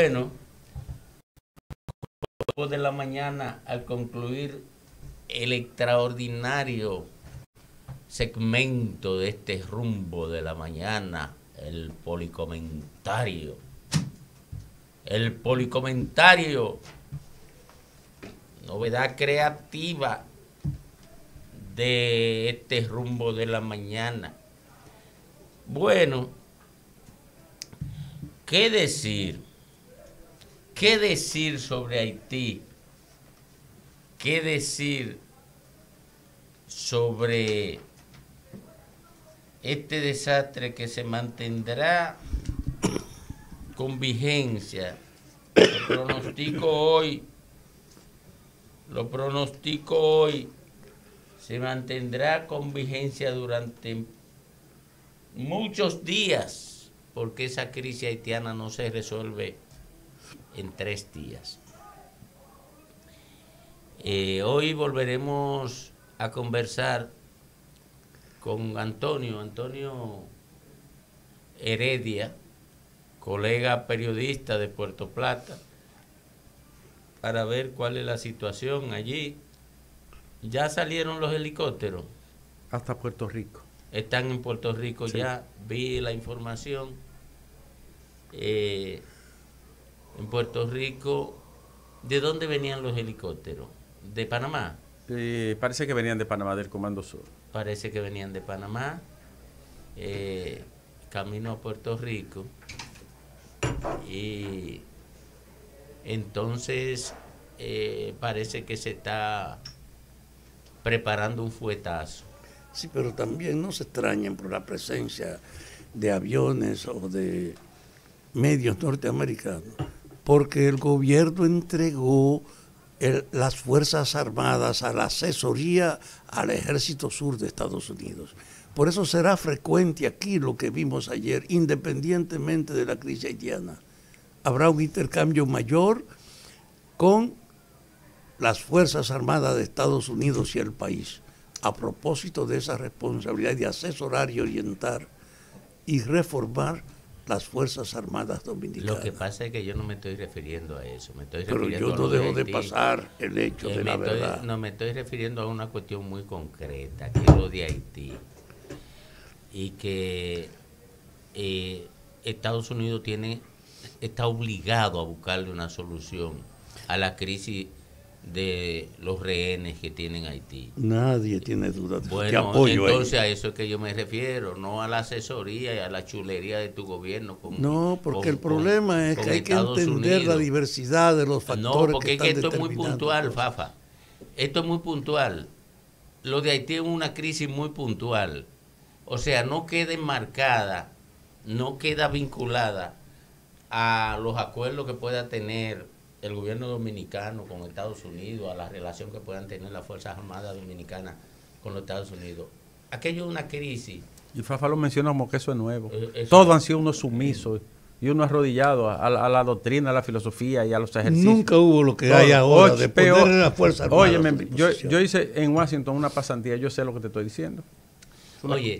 Bueno, de la mañana, al concluir el extraordinario segmento de este rumbo de la mañana, el policomentario. El policomentario, novedad creativa de este rumbo de la mañana. Bueno, ¿qué decir? ¿Qué decir sobre Haití? ¿Qué decir sobre este desastre que se mantendrá con vigencia? Lo pronostico hoy, se mantendrá con vigencia durante muchos días, porque esa crisis haitiana no se resuelve en 3 días. Hoy volveremos a conversar con Antonio Heredia, colega periodista de Puerto Plata, para ver cuál es la situación allí. Ya salieron los helicópteros. Hasta Puerto Rico. Están en Puerto Rico, sí. Ya vi la información. En Puerto Rico, ¿de dónde venían los helicópteros? ¿De Panamá? Parece que venían de Panamá, del Comando Sur. Parece que venían de Panamá, camino a Puerto Rico. Y entonces parece que se está preparando un fuetazo. Sí, pero también no se extrañen por la presencia de aviones o de medios norteamericanos, porque el gobierno entregó las Fuerzas Armadas a la asesoría al Ejército Sur de Estados Unidos. Por eso será frecuente aquí lo que vimos ayer, independientemente de la crisis haitiana. Habrá un intercambio mayor con las Fuerzas Armadas de Estados Unidos y el país, a propósito de esa responsabilidad de asesorar y orientar y reformar las Fuerzas Armadas Dominicanas. Lo que pasa es que yo no me estoy refiriendo a eso. Pero yo no dejo de pasar el hecho de la verdad. No, me estoy refiriendo a una cuestión muy concreta, que es lo de Haití. Y que Estados Unidos está obligado a buscarle una solución a la crisis de los rehenes que tienen Haití. Nadie tiene duda de bueno, apoyo entonces a eso es que yo me refiero, no a la asesoría y a la chulería de tu gobierno. No, porque el problema es que hay que entender la diversidad de los factores. No, porque que esto es muy puntual, Fafa. Esto es muy puntual. Lo de Haití es una crisis muy puntual. O sea, no queda enmarcada, no queda vinculada a los acuerdos que pueda tener el gobierno dominicano con Estados Unidos, a la relación que puedan tener las Fuerzas Armadas Dominicanas con los Estados Unidos. Aquello es una crisis. Y Fafa lo menciona como que eso es nuevo. Todos han sido unos sumisos y unos arrodillados a la doctrina, a la filosofía y a los ejercicios. Nunca hubo lo que hay ahora de poner en las Fuerzas Armadas. Oye, yo hice en Washington una pasantía, yo sé lo que te estoy diciendo. Oye,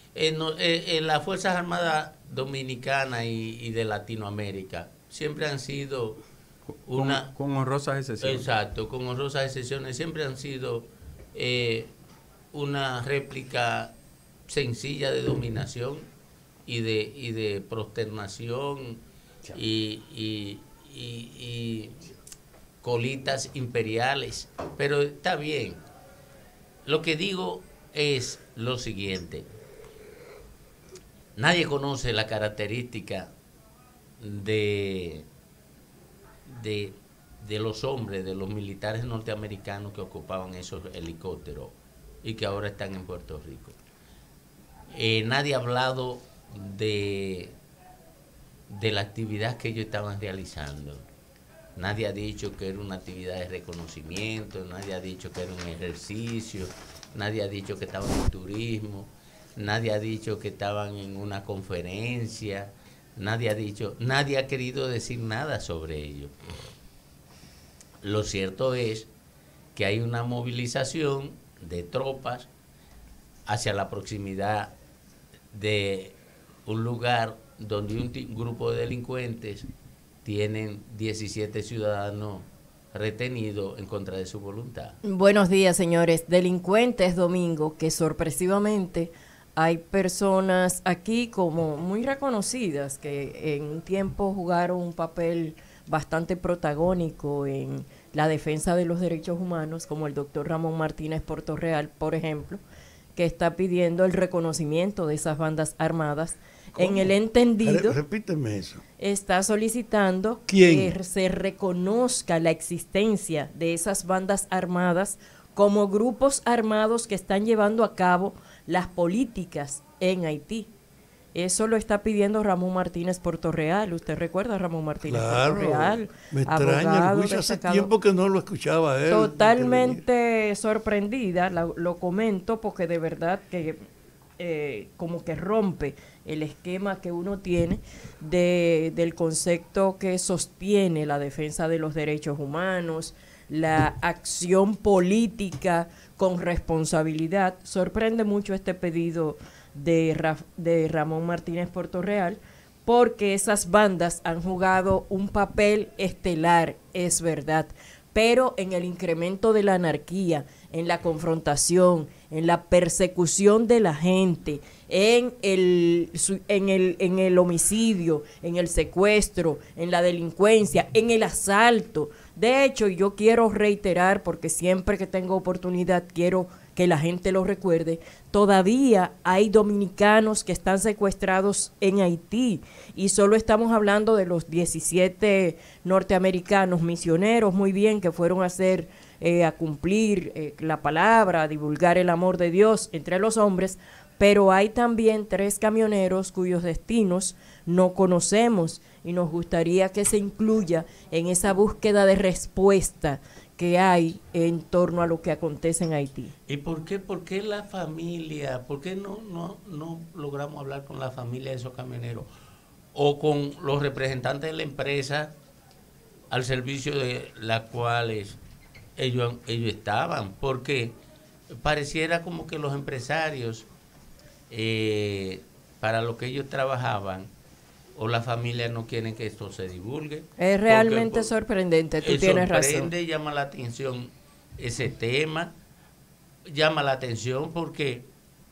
en las Fuerzas Armadas Dominicanas y de Latinoamérica siempre han sido con honrosas excepciones. Exacto, con honrosas excepciones siempre han sido una réplica sencilla de dominación y de prosternación y colitas imperiales, pero está bien. Lo que digo es lo siguiente: nadie conoce la característica de los hombres, de los militares norteamericanos que ocupaban esos helicópteros y que ahora están en Puerto Rico. Nadie ha hablado de la actividad que ellos estaban realizando. Nadie ha dicho que era una actividad de reconocimiento, nadie ha dicho que era un ejercicio, nadie ha dicho que estaban en turismo, nadie ha dicho que estaban en una conferencia, nadie ha querido decir nada sobre ello. Lo cierto es que hay una movilización de tropas hacia la proximidad de un lugar donde un grupo de delincuentes tienen 17 ciudadanos retenidos en contra de su voluntad. Buenos días, señores. Delincuentes Domingo, que sorpresivamente hay personas aquí como muy reconocidas que en un tiempo jugaron un papel bastante protagónico en la defensa de los derechos humanos, como el doctor Ramón Martínez Portorreal, por ejemplo, que está pidiendo el reconocimiento de esas bandas armadas. ¿Cómo? En el entendido, repíteme eso. Está solicitando ¿Quién? que se reconozca la existencia de esas bandas armadas como grupos armados que están llevando a cabo las políticas en Haití. Eso lo está pidiendo Ramón Martínez Portorreal. ¿Usted recuerda a Ramón Martínez Portorreal? Me extraña, Luis, hace tiempo que no lo escuchaba él. Totalmente sorprendida, lo comento porque de verdad que como que rompe el esquema que uno tiene del concepto que sostiene la defensa de los derechos humanos, la acción política con responsabilidad. Sorprende mucho este pedido de Ramón Martínez Portorreal, porque esas bandas han jugado un papel estelar, es verdad, pero en el incremento de la anarquía, en la confrontación, en la persecución de la gente, en el homicidio, en el secuestro, en la delincuencia, en el asalto. De hecho, yo quiero reiterar, porque siempre que tengo oportunidad quiero que la gente lo recuerde, todavía hay dominicanos que están secuestrados en Haití, y solo estamos hablando de los 17 norteamericanos misioneros, muy bien, que fueron a cumplir la palabra, a divulgar el amor de Dios entre los hombres, pero hay también 3 camioneros cuyos destinos no conocemos, y nos gustaría que se incluya en esa búsqueda de respuesta que hay en torno a lo que acontece en Haití. ¿Y por qué la familia, por qué no logramos hablar con la familia de esos camioneros o con los representantes de la empresa al servicio de las cuales ellos estaban? Porque pareciera como que los empresarios, para lo que ellos trabajaban, o la familia no quieren que esto se divulgue. Es realmente sorprendente, tú tienes razón. Llama la atención ese tema, llama la atención porque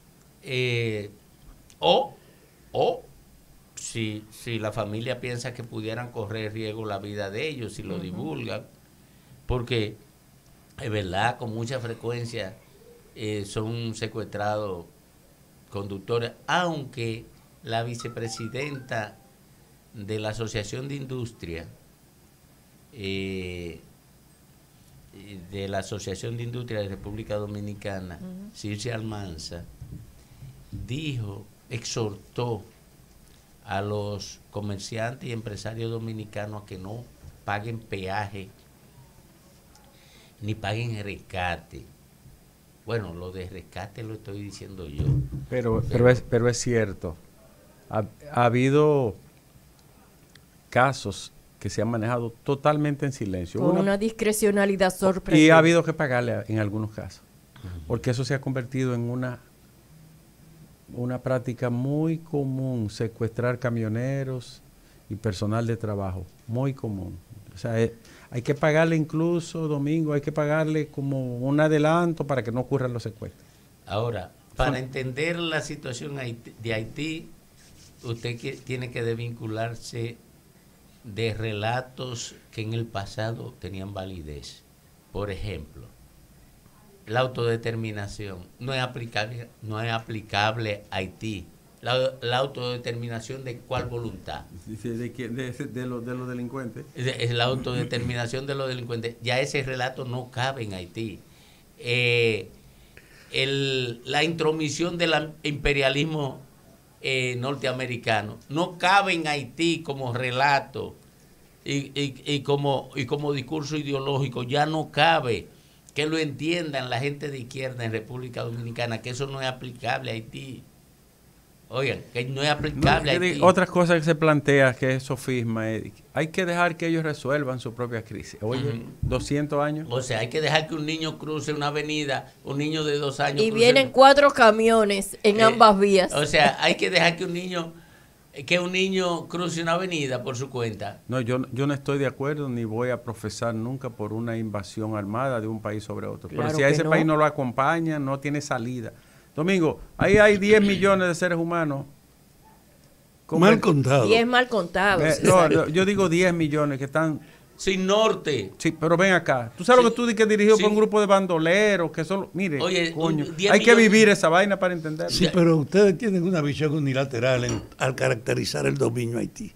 si la familia piensa que pudieran correr riesgo la vida de ellos si lo divulgan, porque es verdad, con mucha frecuencia son secuestrados conductores, aunque la vicepresidenta de la Asociación de Industria de República Dominicana, Circe Almanza, exhortó a los comerciantes y empresarios dominicanos a que no paguen peaje ni paguen rescate. Bueno, lo de rescate lo estoy diciendo yo. Pero es cierto. Ha habido casos que se han manejado totalmente en silencio. Con una discrecionalidad sorprendente. Y ha habido que pagarle en algunos casos. Porque eso se ha convertido en una práctica muy común, secuestrar camioneros y personal de trabajo. Muy común. O sea, hay que pagarle incluso, Domingo, hay que pagarle como un adelanto para que no ocurran los secuestros. Ahora, para entender la situación de Haití, usted tiene que desvincularse de relatos que en el pasado tenían validez. Por ejemplo, la autodeterminación no es aplicable a Haití. La autodeterminación de cuál voluntad. De los delincuentes. Es la autodeterminación de los delincuentes. Ya ese relato no cabe en Haití. La intromisión del imperialismo norteamericano no cabe en Haití como relato y como discurso ideológico. Ya no cabe. Que lo entiendan la gente de izquierda en República Dominicana, que eso no es aplicable a Haití. Oigan, que no es aplicable a Haití. Otra cosa que se plantea, que es sofisma, hay que dejar que ellos resuelvan su propia crisis. Oye, 200 años. O sea, hay que dejar que un niño cruce una avenida, un niño de 2 años. Y vienen 4 camiones en ambas vías. O sea, hay que dejar que un niño que un niño cruce una avenida por su cuenta. No, yo no estoy de acuerdo ni voy a profesar nunca por una invasión armada de un país sobre otro. Claro pero si a ese país no lo acompaña, no tiene salida. Domingo, ahí hay 10 millones de seres humanos. Mal contado. 10 mal contados. Yo digo 10 millones que están... Sin norte. Sí, pero ven acá. ¿Tú sabes lo que tú dices que dirigido Sí. por un grupo de bandoleros que son... Mire, Oye, coño, 10 hay que millones. vivir esa vaina para entenderlo. Sí, pero ustedes tienen una visión unilateral al caracterizar el dominio a Haití.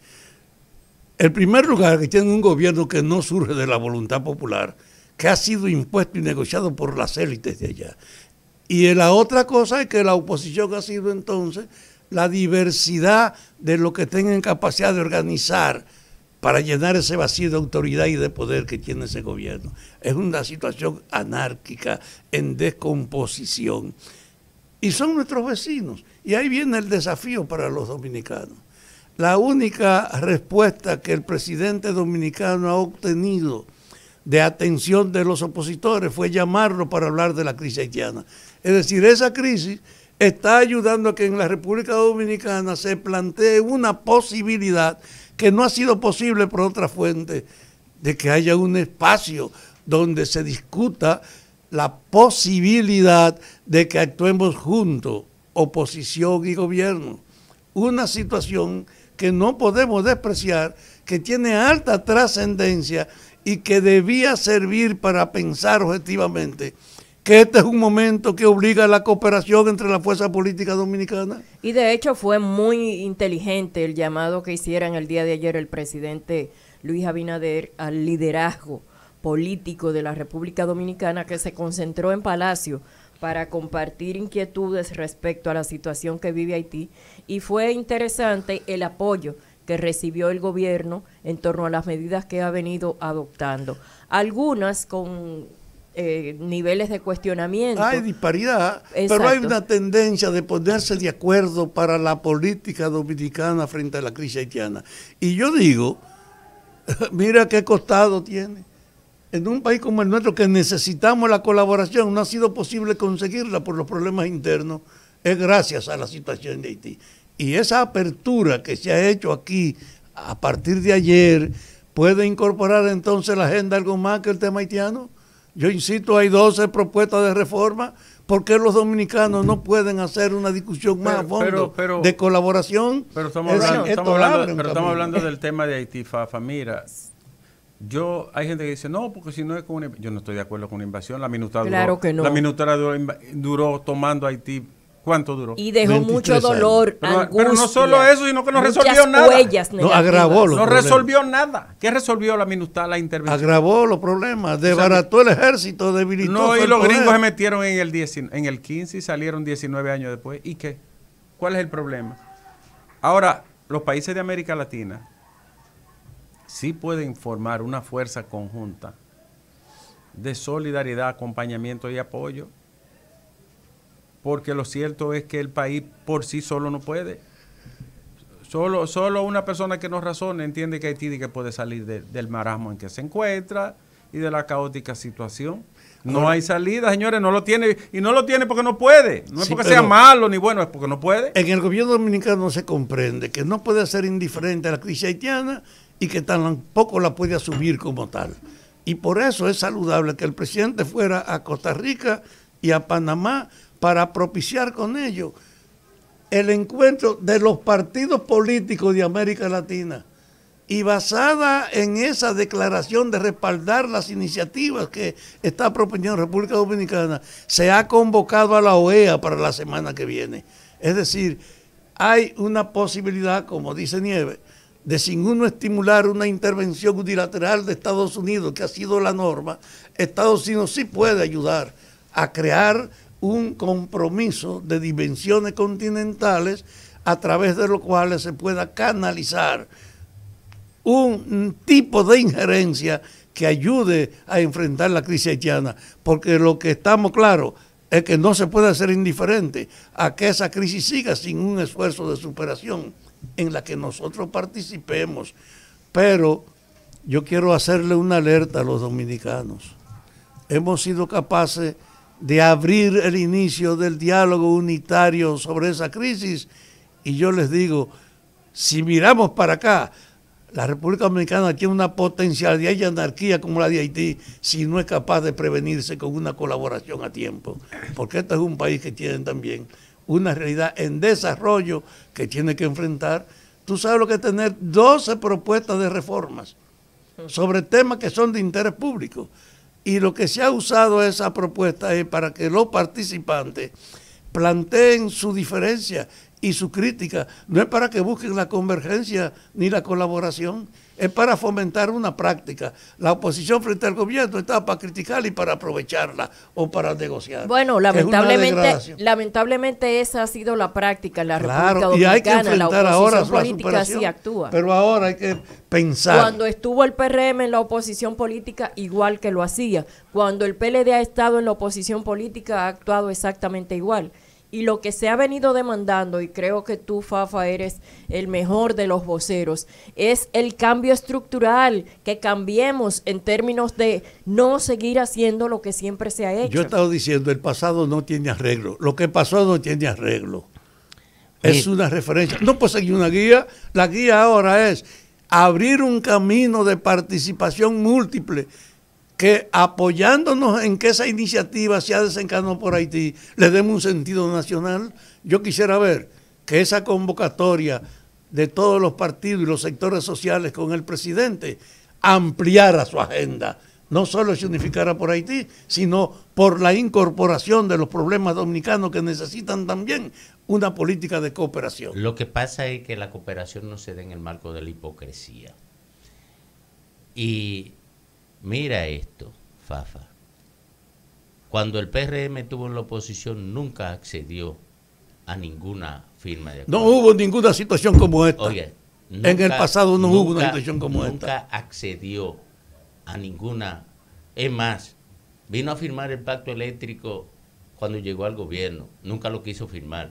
En primer lugar, que tienen un gobierno que no surge de la voluntad popular, que ha sido impuesto y negociado por las élites de allá. Y la otra cosa es que la oposición ha sido entonces la diversidad de lo que tengan capacidad de organizar para llenar ese vacío de autoridad y de poder que tiene ese gobierno. Es una situación anárquica, en descomposición. Y son nuestros vecinos. Y ahí viene el desafío para los dominicanos. La única respuesta que el presidente dominicano ha obtenido de atención de los opositores fue llamarlo para hablar de la crisis haitiana. Es decir, esa crisis está ayudando a que en la República Dominicana se plantee una posibilidad que no ha sido posible por otra fuente, de que haya un espacio donde se discuta la posibilidad de que actuemos juntos, oposición y gobierno. Una situación que no podemos despreciar, que tiene alta trascendencia y que debía servir para pensar objetivamente que este es un momento que obliga a la cooperación entre la fuerza política dominicana. Y de hecho fue muy inteligente el llamado que hicieron el día de ayer el presidente Luis Abinader al liderazgo político de la República Dominicana, que se concentró en Palacio para compartir inquietudes respecto a la situación que vive Haití, y fue interesante el apoyo que recibió el gobierno en torno a las medidas que ha venido adoptando. Algunas con niveles de cuestionamiento. Hay disparidad, Exacto. pero hay una tendencia de ponerse de acuerdo para la política dominicana frente a la crisis haitiana. Y yo digo, mira qué costado tiene. En un país como el nuestro, que necesitamos la colaboración, no ha sido posible conseguirla por los problemas internos, es gracias a la situación de Haití. Y esa apertura que se ha hecho aquí a partir de ayer, ¿puede incorporar entonces la agenda algo más que el tema haitiano? Yo insisto, hay 12 propuestas de reforma. ¿Por qué los dominicanos no pueden hacer una discusión más a fondo de colaboración? Pero estamos hablando del tema de Haití, Fafa. Mira, hay gente que dice, no, porque si no es con una... Yo no estoy de acuerdo con una invasión. La minuta claro que no. La minuta duró tomando Haití. ¿Cuánto duró? Y dejó mucho dolor, angustia. Pero no solo eso, sino que no resolvió nada. No, agravó los no problemas. Resolvió nada. ¿Qué resolvió la minuta, la intervención? Agravó los problemas, desbarató el ejército, debilitó. No, y los gringos se metieron en el 15 y salieron 19 años después. ¿Y qué? ¿Cuál es el problema? Ahora, los países de América Latina sí pueden formar una fuerza conjunta de solidaridad, acompañamiento y apoyo, porque lo cierto es que el país por sí solo no puede. Solo una persona que no razone entiende que Haití que puede salir del marasmo en que se encuentra y de la caótica situación. No hay salida, señores, no lo tiene, y no lo tiene porque no puede. No es porque sea malo ni bueno, es porque no puede. En el gobierno dominicano se comprende que no puede ser indiferente a la crisis haitiana y que tampoco la puede asumir como tal. Y por eso es saludable que el presidente fuera a Costa Rica y a Panamá para propiciar con ellos el encuentro de los partidos políticos de América Latina. Y basada en esa declaración de respaldar las iniciativas que está proponiendo República Dominicana, se ha convocado a la OEA para la semana que viene. Es decir, hay una posibilidad, como dice Nieves, de sin uno estimular una intervención unilateral de Estados Unidos, que ha sido la norma. Estados Unidos sí puede ayudar a crear un compromiso de dimensiones continentales a través de lo cual se pueda canalizar un tipo de injerencia que ayude a enfrentar la crisis haitiana, porque lo que estamos claros es que no se puede ser indiferente a que esa crisis siga sin un esfuerzo de superación en la que nosotros participemos. Pero yo quiero hacerle una alerta a los dominicanos. Hemos sido capaces de abrir el inicio del diálogo unitario sobre esa crisis, y yo les digo, Si miramos para acá, la República Dominicana tiene una potencialidad y anarquía como la de Haití si no es capaz de prevenirse con una colaboración a tiempo. Porque este es un país que tiene también una realidad en desarrollo que tiene que enfrentar. Tú sabes lo que es tener 12 propuestas de reformas sobre temas que son de interés público. Y lo que se ha usado esa propuesta es para que los participantes planteen su diferencia y su crítica. No es para que busquen la convergencia ni la colaboración, es para fomentar una práctica. La oposición frente al gobierno está para criticarla y para aprovecharla o para negociar. Bueno, lamentablemente esa ha sido la práctica en la República Dominicana. Y hay que enfrentar ahora la política así actúa. Pero ahora hay que pensar. Cuando estuvo el PRM en la oposición política, igual que lo hacía. Cuando el PLD ha estado en la oposición política, ha actuado exactamente igual. Y lo que se ha venido demandando, y creo que tú, Fafa, eres el mejor de los voceros, es el cambio estructural, que cambiemos en términos de no seguir haciendo lo que siempre se ha hecho. Yo he estado diciendo, el pasado no tiene arreglo, lo que pasó no tiene arreglo. Es una referencia. No puede seguir una guía, la guía ahora es abrir un camino de participación múltiple, que apoyándonos en que esa iniciativa se ha desencadenado por Haití, le demos un sentido nacional. Yo quisiera ver que esa convocatoria de todos los partidos y los sectores sociales con el presidente ampliara su agenda, no solo se unificara por Haití, sino por la incorporación de los problemas dominicanos que necesitan también una política de cooperación. Lo que pasa es que la cooperación no se da en el marco de la hipocresía. Y mira esto, Fafa. Cuando el PRM estuvo en la oposición, nunca accedió a ninguna firma de acuerdo. No hubo ninguna situación como esta. Oye, en el pasado no hubo una situación como esta. Nunca accedió a ninguna. Es más, vino a firmar el pacto eléctrico cuando llegó al gobierno. Nunca lo quiso firmar.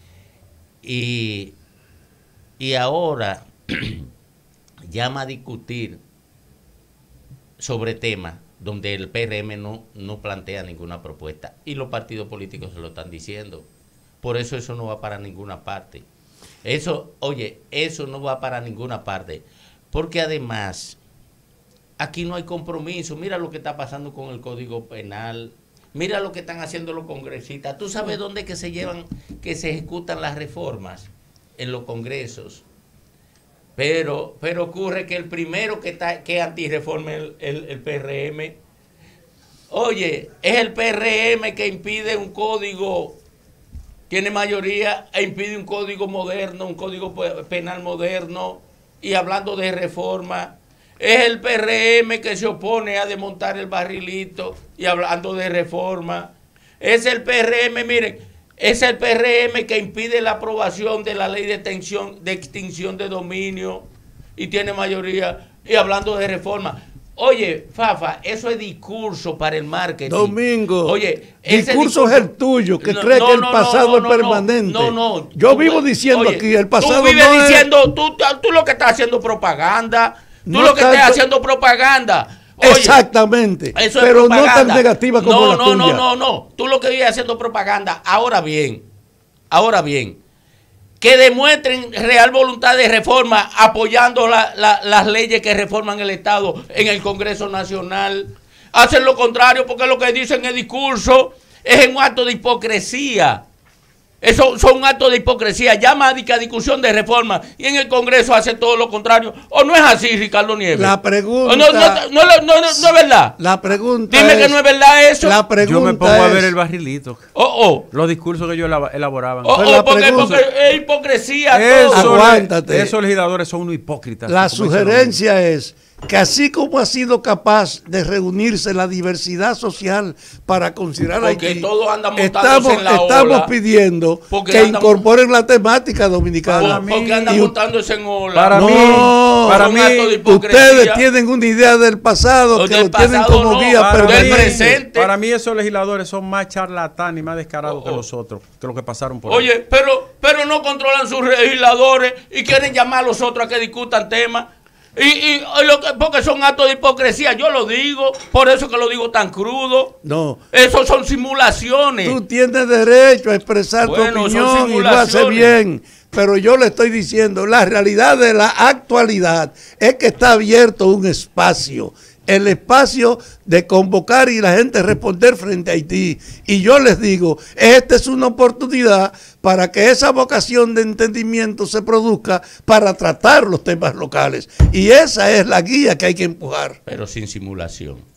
Y ahora llama a discutir sobre temas donde el PRM no plantea ninguna propuesta y los partidos políticos se lo están diciendo. Por eso no va para ninguna parte. Eso no va para ninguna parte. Porque además, aquí no hay compromiso. Mira lo que está pasando con el Código Penal. Mira lo que están haciendo los congresistas. ¿Tú sabes dónde que se ejecutan las reformas? En los congresos. Pero ocurre que el primero que antirreforma el PRM, oye, es el PRM que impide un código, tiene mayoría e impide un código moderno, un código penal moderno, y hablando de reforma, es el PRM que se opone a desmontar el barrilito y hablando de reforma, es el PRM, miren, es el PRM que impide la aprobación de la ley de extinción de dominio y tiene mayoría, y hablando de reforma. Oye, Fafa, eso es discurso para el marketing. Domingo, oye, discurso es el tuyo, que cree que el pasado es permanente. No. Yo vivo diciendo aquí, el pasado tú vives diciendo, tú lo que estás haciendo propaganda. Tú lo que estás haciendo propaganda. Oye, exactamente, eso pero es no tan negativa como la tuya. No. Tú lo que vives haciendo propaganda. Ahora bien, que demuestren real voluntad de reforma apoyando las leyes que reforman el Estado en el Congreso Nacional. Hacen lo contrario porque lo que dicen en el discurso es un acto de hipocresía. Eso son actos de hipocresía. Llama a discusión de reforma y en el Congreso hace todo lo contrario. ¿O no es así, Ricardo Nieves? La pregunta... No es verdad. La pregunta Dime que no es verdad eso. La pregunta yo me pongo a ver el barrilito. Los discursos que ellos elaboraban. Porque es hipocresía. Aguántate. Esos legisladores son unos hipócritas. La sugerencia es que así como ha sido capaz de reunirse la diversidad social para considerar porque Haití, todos andan montándose en la estamos ola, pidiendo que incorporen la temática dominicana. Porque andan montándose en ola. Para mí, ustedes tienen una idea del pasado que lo tienen como guía permanente. Para mí esos legisladores son más charlatanes y más descarados que los otros, que los que pasaron por ahí. Oye, pero no controlan sus legisladores y quieren llamar a los otros a que discutan temas. Porque son actos de hipocresía, yo lo digo, por eso que lo digo tan crudo. No. Esos son simulaciones. Tú tienes derecho a expresar tu opinión y lo hace bien. pero yo le estoy diciendo, la realidad de la actualidad es que está abierto un espacio, el espacio de convocar y la gente responder frente a Haití. Y yo les digo, esta es una oportunidad para que esa vocación de entendimiento se produzca para tratar los temas locales. Y esa es la guía que hay que empujar. Pero sin simulación.